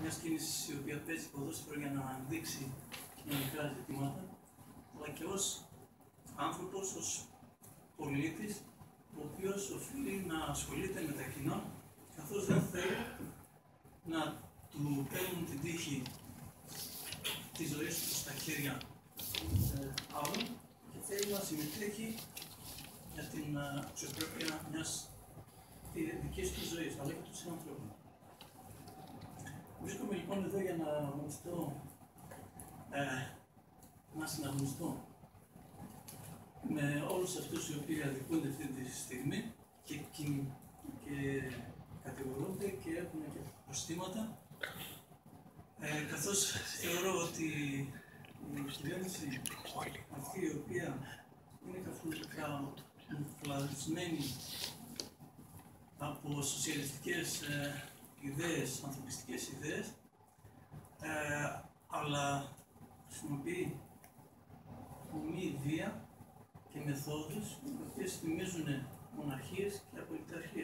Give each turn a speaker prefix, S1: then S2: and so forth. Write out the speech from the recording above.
S1: μιας κίνησης η οποία παίζει ποδόσφαιρο για να δείξει κοινωνικά ζητήματα, αλλά και ως άνθρωπος, ως πολίτης, ο οποίος οφείλει να ασχολείται με τα κοινά, καθώς δεν θέλει να του παίρνουν την τύχη της ζωής του στα χέρια άλλων και θέλει να συμμετέχει για την αξιοπρέπεια μιας δικής του ζωής, αλλά και του συνανθρώπου. Βρίσκομαι λοιπόν εδώ για να συναγωνιστώ με όλους αυτούς οι οποίοι αδικούνται αυτή τη στιγμή και κατηγορούνται και έχουν και προστήματα, καθώς θεωρώ ότι η κυβέρνηση αυτή η οποία είναι καμουφλαρισμένη από σοσιαλιστικές ιδέες, ανθρωπιστικές ιδέες, αλλά χρησιμοποιεί ομή βία και μεθόδους οι οποίες θυμίζουν μοναρχίες και απολυταρχίες.